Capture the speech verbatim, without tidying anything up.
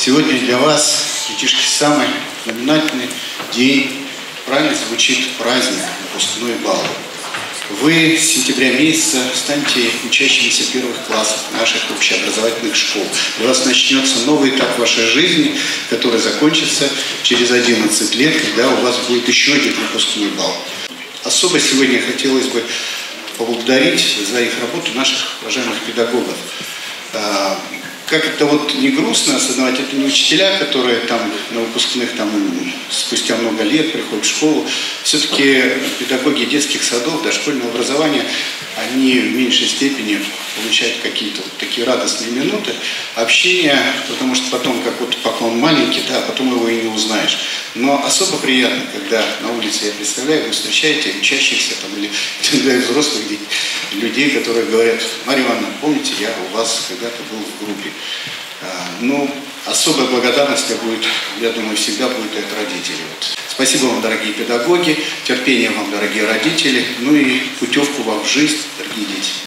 Сегодня для вас, детишки, самый знаменательный день. Правильно звучит праздник, выпускной бал. Вы с сентября месяца станете учащимися первых классов наших общеобразовательных школ. Для вас начнется новый этап вашей жизни, который закончится через одиннадцать лет, когда у вас будет еще один выпускной бал. Особо сегодня хотелось бы поблагодарить за их работу наших уважаемых педагогов. Как это вот не грустно осознавать, это не учителя, которые там на выпускных там, спустя много лет приходят в школу. Все-таки педагоги детских садов, дошкольного образования, они в меньшей степени получают какие-то вот такие радостные минуты общения, потому что потом, как вот пока он маленький, да, потом его и не узнаешь. Но особо приятно, когда на улице, я представляю, вы встречаете учащихся там, или иногда взрослых людей, которые говорят: Марья Ивановна, помните, я у вас когда-то был в группе. Ну, особая благодарность будет, я думаю, всегда будет от родителей. Вот. Спасибо вам, дорогие педагоги, терпения вам, дорогие родители, ну и путевку вам в жизнь, дорогие дети.